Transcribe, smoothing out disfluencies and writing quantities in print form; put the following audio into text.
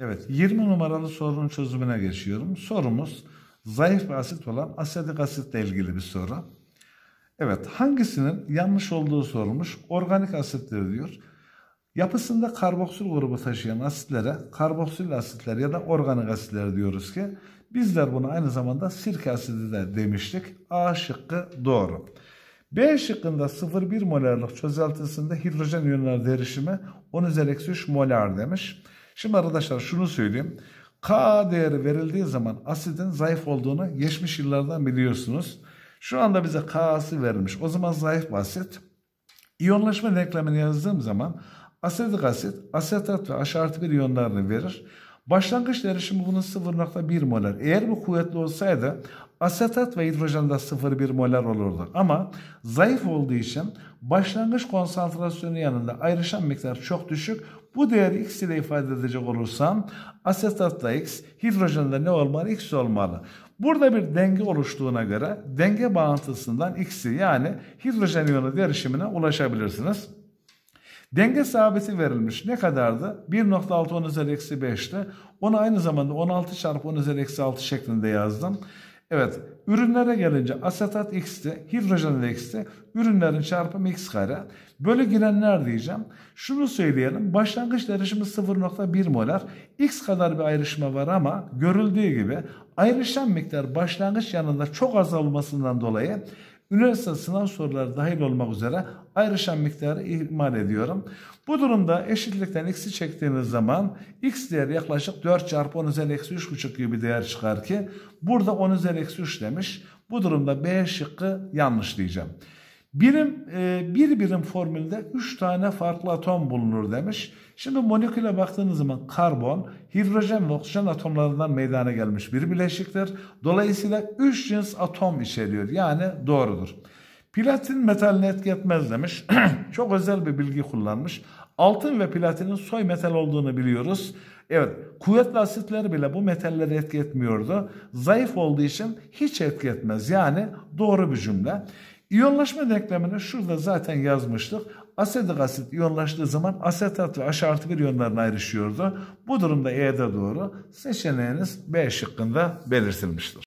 Evet, 20 numaralı sorunun çözümüne geçiyorum. Sorumuz zayıf bir asit olan asetik asitle ilgili bir soru. Evet, hangisinin yanlış olduğu sorulmuş. Organik asittir diyor. Yapısında karboksil grubu taşıyan asitlere karboksil asitler ya da organik asitler diyoruz ki bizler buna aynı zamanda sirke asidi de demiştik. A şıkkı doğru. B şıkkında 0,1 molarlık çözeltisinde hidrojen iyonları derişimi 10⁻³ molar demiş. Şimdi arkadaşlar şunu söyleyeyim. Ka değeri verildiği zaman asidin zayıf olduğunu geçmiş yıllardan biliyorsunuz. Şu anda bize K'sı verilmiş. O zaman zayıf bir asit. İyonlaşma denklemini yazdığım zaman asetik asit, asetat ve H+1 iyonlarını verir. Başlangıç derişimi bunun 0,1 molar. Eğer bu kuvvetli olsaydı asetat ve hidrojen de 0,1 molar olurdu. Ama zayıf olduğu için başlangıç konsantrasyonu yanında ayrışan miktar çok düşük. Bu değeri x ile ifade edecek olursam asetatta x, hidrojende ne olmalı? X olmalı. Burada bir denge oluştuğuna göre denge bağıntısından x'i yani hidrojen iyonu derişimine ulaşabilirsiniz. Denge sabiti verilmiş. Ne kadardı? 1,6 10⁻⁵'ti. Onu aynı zamanda 16 çarpı 10⁻�6 şeklinde yazdım. Evet, ürünlere gelince asetat x'ti, hidrojen de x'ti. Ürünlerin çarpımı x kare. Bölü girenler diyeceğim. Şunu söyleyelim. Başlangıç derişimi 0,1 molar. X kadar bir ayrışma var ama görüldüğü gibi ayrışan miktar başlangıç yanında çok az olmasından dolayı üniversite sınav soruları dahil olmak üzere ayrışan miktarı ihmal ediyorum. Bu durumda eşitlikten x'i çektiğiniz zaman x değeri yaklaşık 4 çarpı 10⁻³ gibi bir değer çıkar ki burada 10⁻³ demiş. Bu durumda B şıkkı yanlış diyeceğim. Bir birim formülde 3 tane farklı atom bulunur demiş. Şimdi moleküle baktığınız zaman karbon, hidrojen ve oksijen atomlarından meydana gelmiş bir bileşiktir. Dolayısıyla 3 cins atom içeriyor. Yani doğrudur. Platin metaline etki etmez demiş. Çok özel bir bilgi kullanmış. Altın ve platinin soy metal olduğunu biliyoruz. Evet, kuvvetli asitler bile bu metalleri etki etmiyordu. Zayıf olduğu için hiç etki etmez. Yani doğru bir cümle. İyonlaşma denklemini şurada zaten yazmıştık. Asetik asit iyonlaştığı zaman asetat ve H+1 iyonlarına ayrışıyordu. Bu durumda E'de doğru. Seçeneğiniz B şıkkında belirtilmiştir.